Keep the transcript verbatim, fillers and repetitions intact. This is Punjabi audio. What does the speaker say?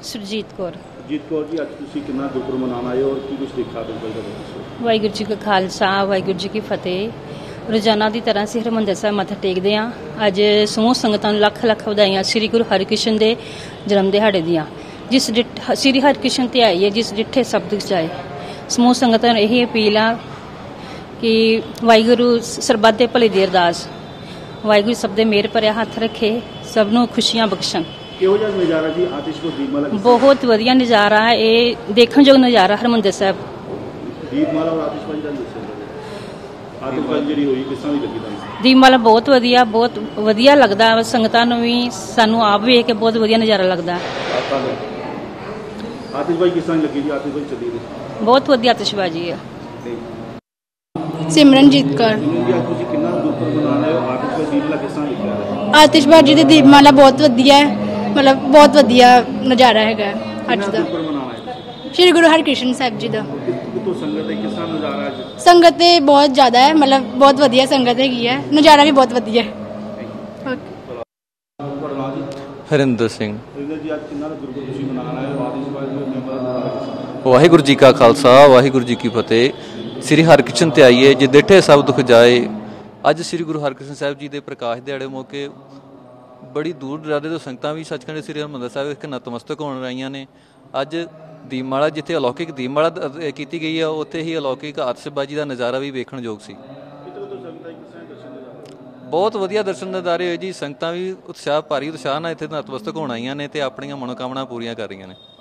ਸੁਰਜੀਤ ਕੌਰ। ਸੁਰਜੀਤ ਕੌਰ ਜੀ, ਅੱਜ ਤੁਸੀਂ ਕਿੰਨਾ ਗੁਰਪੁਰਬ ਮਨਾਉਣ ਆਏ ਹੋ ਔਰ ਕੀ ਕੁਝ ਦੇਖਾ ਬਿਲਕੁਲ ਦੱਸੋ। ਵਾਹਿਗੁਰੂ ਜੀ ਕਾ ਖਾਲਸਾ, ਵਾਹਿਗੁਰੂ ਜੀ ਕੀ ਫਤਿਹ। ਰੋਜ਼ਾਨਾ ਦੀ ਤਰ੍ਹਾਂ ਅਸੀਂ ਹਰਿਮੰਦਰ ਸਾਹਿਬ ਮੱਥਾ ਟੇਕਦੇ ਹਾਂ। ਅੱਜ ਸਮੂਹ ਸੰਗਤਾਂ ਨੂੰ ਲੱਖ ਲੱਖ ਵਧਾਈਆਂ ਸ੍ਰੀ ਗੁਰੂ ਹਰਿਕ੍ਰਿਸ਼ਨ ਦੇ ਜਨਮ ਦਿਹਾੜੇ ਦੀਆਂ। ਜਿਸ ਡਿੱਠ ਸ੍ਰੀ ਹਰਿਕ੍ਰਿਸ਼ਨ ਤੇ ਆਈ ਹੈ, ਜਿਸ ਡਿੱਠੇ ਸ਼ਬਦ ਜਾਏ। ਸਮੂਹ ਸੰਗਤਾਂ ਨੂੰ ਇਹੀ ਅਪੀਲ ਆ ਕਿ ਵਾਹਿਗੁਰੂ ਸਰਬੱਤ ਦੇ ਭਲੇ ਦੀ ਅਰਦਾਸ, ਵਾਹਿਗੁਰੂ ਸਭ ਦੇ ਮਿਹਰ ਭਰਿਆ ਹੱਥ ਰੱਖੇ, ਸਭ ਨੂੰ ਖੁਸ਼ੀਆਂ ਬਖਸ਼ਣ। ਕਿਹੋ ਜਿਹਾ ਨਜ਼ਾਰਾ ਜੀ ਆਤਿਸ਼ਬਾਜ਼ੀ ਦੀਪਮਾਲਾ? ਬਹੁਤ ਵਧੀਆ ਨਜ਼ਾਰਾ ਹੈ, ਇਹ ਦੇਖਣਯੋਗ ਨਜ਼ਾਰਾ ਹਰਿਮੰਦਰ ਸਾਹਿਬ। ਦੀਪਮਾਲਾ ਔਰ ਆਤਿਸ਼ਬਾਜ਼ੀ ਦਾ ਦੱਸੋ। ਆਤਿਸ਼ਬਾਜ਼ੀ ਜਿਹੜੀ ਹੋਈ ਕਿਸ ਤਰ੍ਹਾਂ ਦੀ ਲੱਗੀ ਤੁਹਾਨੂੰ? ਦੀਪਮਾਲਾ ਬਹੁਤ ਵਧੀਆ, ਬਹੁਤ ਵਧੀਆ ਲੱਗਦਾ। ਸੰਗਤਾਂ ਨੂੰ ਵੀ, ਸਾਨੂੰ ਆਪ ਵੇਖ ਕੇ ਬਹੁਤ ਵਧੀਆ ਨਜ਼ਾਰਾ ਲੱਗਦਾ। ਆਤਿਸ਼ਬਾਜ਼ੀ ਕਿਸ ਤਰ੍ਹਾਂ ਲੱਗੀ ਜੀ? ਆਤਿਸ਼ਬਾਜ਼ੀ ਚੱਲੀ ਜੀ ਬਹੁਤ ਵਧੀਆ ਆਤਿਸ਼ਬਾਜ਼ੀ ਆ। ਸਿਮਰਨਜੀਤ ਕੌਰ। ਤੁਸੀਂ ਕਿੰਨਾ ਗੁਰਪੁਰਬ ਮਨਾ ਰਹੇ ਹੋ? ਆਤਿਸ਼ਬਾਜ਼ੀ ਦੀਪਮਾਲਾ ਕਿਸ ਤਰ੍ਹਾਂ ਲਿਖਿਆ? ਆਤਿਸ਼ਬਾਜ਼ੀ ਦੀ ਦੀਪਮਾਲਾ ਬਹੁਤ ਵਧੀਆ ਹੈ, ਮਤਲਬ ਬਹੁਤ ਵਧੀਆ ਨਜ਼ਾਰਾ ਹੈਗਾ ਅੱਜ ਦਾ। ਸ਼੍ਰੀ ਗੁਰੂ ਹਰਿਕ੍ਰਿਸ਼ਨ ਸਾਹਿਬ ਜੀ ਦਾ। ਕਿਤੋਂ ਸੰਗਤ ਹੈ, ਕਿਸ ਤਰ੍ਹਾਂ ਨਜ਼ਾਰਾ ਅੱਜ? ਸੰਗਤ ਤੇ ਬਹੁਤ ਜ਼ਿਆਦਾ ਹੈ, ਮਤਲਬ ਬਹੁਤ ਵਧੀਆ ਸੰਗਤ ਹੈਗੀ ਹੈ, ਨਜ਼ਾਰਾ ਵੀ ਬਹੁਤ ਵਧੀਆ ਹੈ। ਹਰਿੰਦਰ ਸਿੰਘ। ਜੀ, ਅੱਜ ਕਿੰਨਾ ਗੁਰਪੁਰਬ ਤੁਸੀਂ ਮਨਾ ਰਹੇ ਹੋ? ਆਤਿਸ਼ਬਾਜ਼ੀ। ਵਾਹਿਗੁਰੂ ਜੀ ਕਾ ਖਾਲਸਾ, ਵਾਹਿਗੁਰੂ ਜੀ ਕੀ ਫਤਿਹ। ਸ੍ਰੀ ਹਰਿਕ੍ਰਿਸ਼ਨ ਤੇ ਆਈਏ, ਜੇ ਡਿੱਠੇ ਸਭ ਦੁੱਖ ਜਾਏ। ਅੱਜ ਸ੍ਰੀ ਗੁਰੂ ਹਰਿਕ੍ਰਿਸ਼ਨ ਸਾਹਿਬ ਜੀ ਦੇ ਪ੍ਰਕਾਸ਼ ਦਿਹਾੜੇ ਮੌਕੇ ਬੜੀ ਦੂਰ ਦਰਾਡੇ ਤੋਂ ਸੰਗਤਾਂ ਵੀ ਸੱਚਖੰਡ ਸ੍ਰੀ ਹਰਿਮੰਦਰ ਸਾਹਿਬ ਵਿਖੇ ਨਤਮਸਤਕ ਹੋਣ ਰਹੀਆਂ ਨੇ। ਅੱਜ ਦੀਪਮਾਲਾ, ਜਿੱਥੇ ਅਲੌਕਿਕ ਦੀਪਮਾਲਾ ਕੀਤੀ ਗਈ ਆ, ਉੱਥੇ ਹੀ ਅਲੌਕਿਕ ਆਤਿਸ਼ਬਾਜ਼ੀ ਦਾ ਨਜ਼ਾਰਾ ਵੀ ਵੇਖਣਯੋਗ ਸੀ। ਬਹੁਤ ਵਧੀਆ ਦਰਸ਼ਨ ਨਜ਼ਾਰੇ ਹੋਏ ਜੀ। ਸੰਗਤਾਂ ਵੀ ਉਤਸ਼ਾਹ, ਭਾਰੀ ਉਤਸ਼ਾਹ ਨਾਲ ਇੱਥੇ ਨਤਮਸਤਕ ਹੋਣ ਆਈਆਂ ਨੇ ਤੇ ਆਪਣੀਆਂ ਮਨੋਕਾਮਨਾ ਪੂਰੀਆਂ ਕਰ ਰਹੀਆਂ ਨੇ।